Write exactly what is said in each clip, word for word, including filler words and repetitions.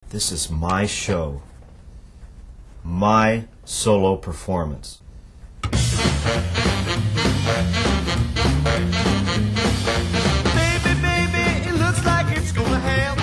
This is my show, my solo performance. Baby, baby, it looks like it's gonna happen.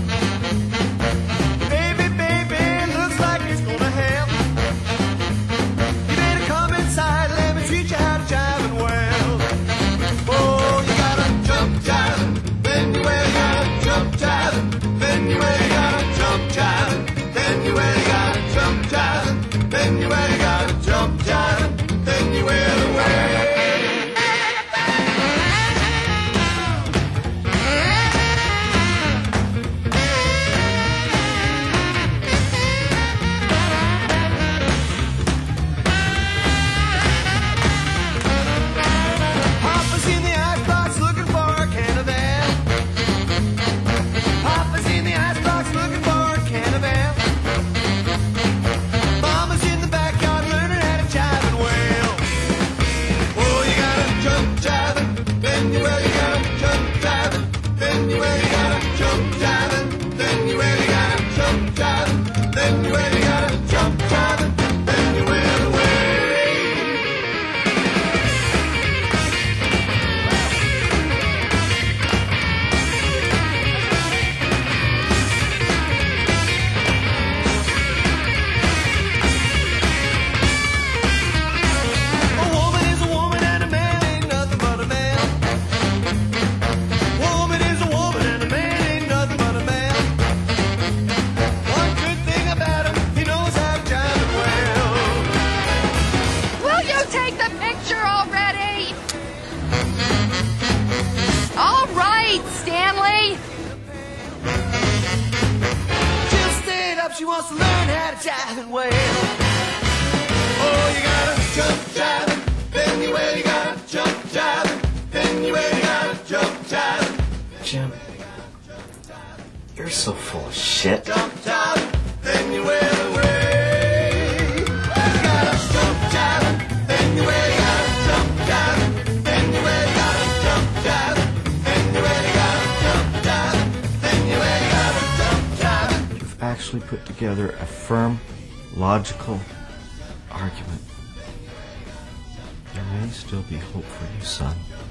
Baby, baby, it looks like it's gonna happen. You better come inside, let me teach you how to jive and well. Oh, you gotta jump jiving, then you really gotta jump jiving, then you really gotta jump jiving, then you really gotta jump jiving, then you really gotta jump jiving, then you really well. Papa's in the icebox looking for a can of ale. Papa's in the icebox looking for a can of ale. Mama's in the backyard learning how to jive and wail. Oh, you gotta jump jiving, then you really gotta jump jiving, then you really gotta jump jiving, then you really gotta jump jiving, then you really gotta jump jiving, then you will away. A woman is a woman and a man ain't nothing but a man. Woman is a woman and a man ain't nothing but a man. One good thing about him, he knows how to jive and well. Will you take the picture already? All right, Stanley. Jill stayed up, she wants to learn how to jive and wail. Oh, you gotta jump jiving, then you well, you gotta jump jiving, then you well, you gotta jump jiving, Jim, you're so full of shit. jump jiving, then you well away. You gotta jump jiving, then you well, you gotta jump jiving, then you well, you gotta jump jiving, then you well, you gotta jump jiving, then you well, you gotta jump jiving. You've actually put together a firm, logical argument. There may still be hope for you, son.